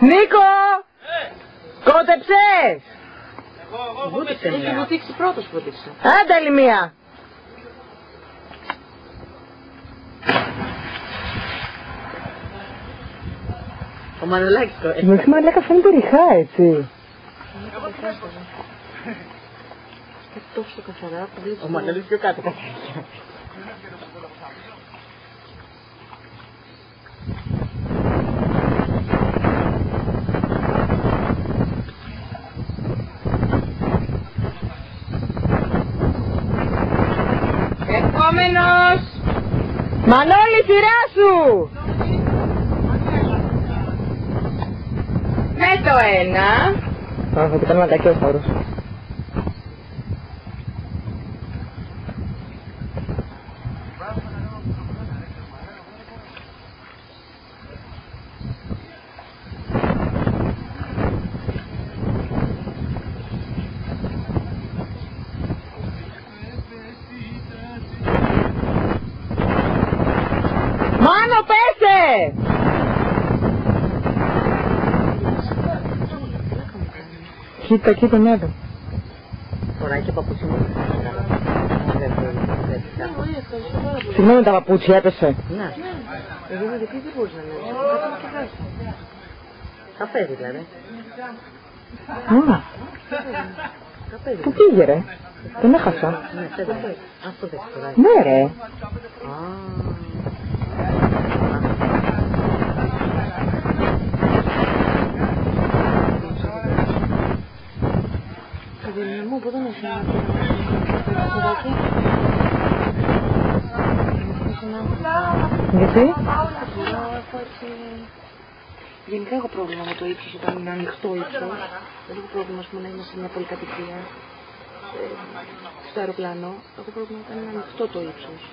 Νίκο! Κότεψες! Έχει βουτήξει πρώτος βουτήξε. Άντε άλλη μία! Ο Μανολάκης το έχει. Με Μανολάκα φαίνεται ριχά έτσι. Τόσο καθαρά που βλέπεις. Ο Μανολάκης πιο κάτω καθαρά. Επόμενος! Μανώλη, σειρά σου! Με το ένα. Θα το κάνουμε ματάκι ο χώρος. Μάνο, πέσε! Κοίτα, ναι εδώ. Φοράει και παπούτσι μου. Συγγνώμη, τα παπούτσια έπεσε. Ναι. Εγώ με δική δεν μπορούσα να λέω. Καφέ δηλαδή. Α, πού πήγε ρε? Τον έχασα. Ναι, αυτό δεν φοράει. Ναι ρε. Καβελινά μου, πότε να φύγει. Γιατί? Γενικά έχω πρόβλημα με το ύψος όταν είναι ανοιχτό ύψος. Δεν έχω πρόβλημα να είμαι σε μια πολυκατοικία στο αεροπλάνο. Έχω πρόβλημα όταν είναι ανοιχτό το ύψος.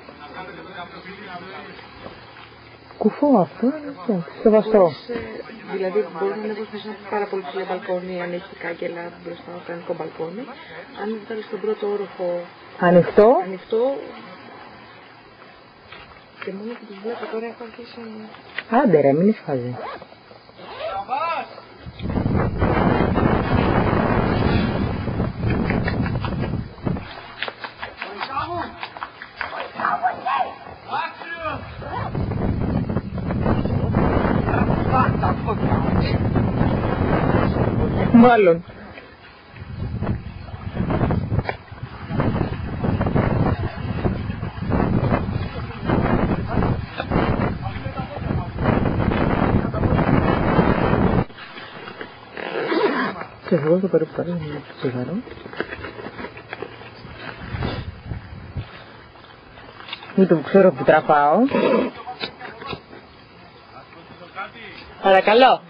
Κουφό αυτό, σεβαστό. Δηλαδή μπορεί να ανέβω σε ένα πάρα πολύ ψηλό μπαλκόνι, αν έχει κάγκελα μπροστά στο κανονικό μπαλκόνι. Αν βγάλει στον πρώτο όροφο ανοιχτό και μόνο που τους βλέπω τώρα έχω αρχίσει. Άντε ρε, μην εισφάζει. Μάλλον. Και εγώ το περίπου πάρω ένα τσιγάρο. Μην το ξέρω που τραπάω. Παρακαλώ.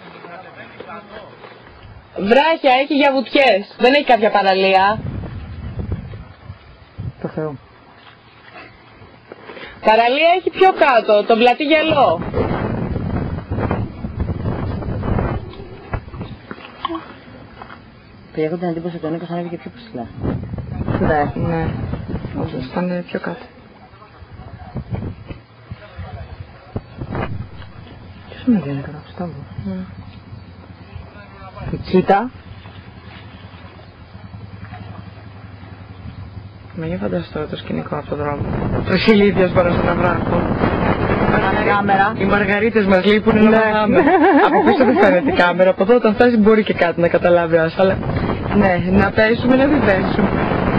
Βράχια έχει για βουτιές. Δεν έχει κάποια παραλία. Το Θεό. Παραλία έχει πιο κάτω, τον πλατή γελό. Και έχω την εντύπωση ότι ο Νίκος ανέβηκε πιο ψηλά. Ναι. Όντως, ήταν πιο κάτω. Ποιος με βγαίνει τώρα, πιστεύω. Η τσίτα. Μην φανταστώ το σκηνικό από τον δρόμο. Το χιλίδιος πάνω στον βράχο. Κάμερα. Οι μαργαρίτες μας λείπουν να πάμε. Από πίσω δεν φαίνεται η κάμερα. Από εδώ όταν φτάσει μπορεί και κάτι να καταλάβει. Αλλά ναι, να πέσουμε να μην πέσουμε.